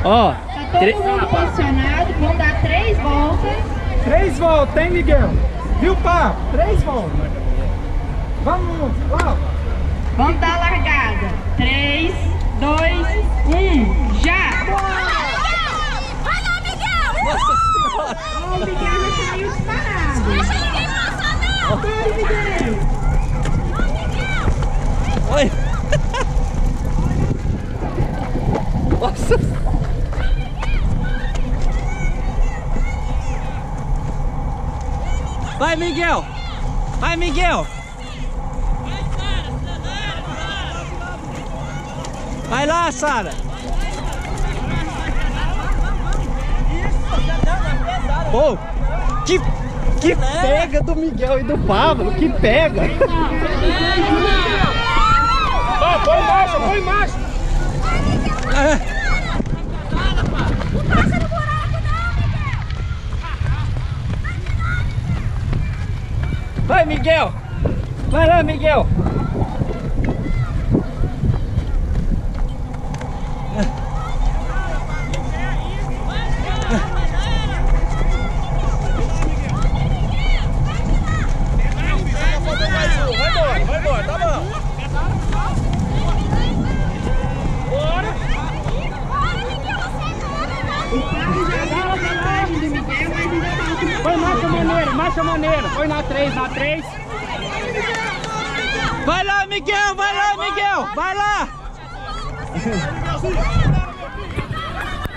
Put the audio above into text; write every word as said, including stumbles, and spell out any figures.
Ó. Tá todo mundo posicionado, vão dar três voltas. Três voltas, hein, Miguel? Viu, pá? Três voltas. Vamos, lá. Vamos dar a largada. Três, dois, um, já! Vai lá, Miguel! Nossa senhora! Ó, o Miguel já caiu disparado. Deixa ninguém passar, não! Vai, Miguel! Oi! Nossa! Vai, Miguel! Vai, Miguel! Vai lá, Sara! Oh, que, que pega do Miguel e do Pablo! Que pega! Ó, põe marcha, põe marcha. Vai, Miguel! Vai lá, Miguel! Vai embora, vai embora, tá bom. Bora. O Pablo já deu a vantagem do Miguel, mas ainda falta. Põe marcha maneira, marcha maneira. Põe na três, na três. Vai lá, Miguel! Vai lá, Miguel! Vai lá!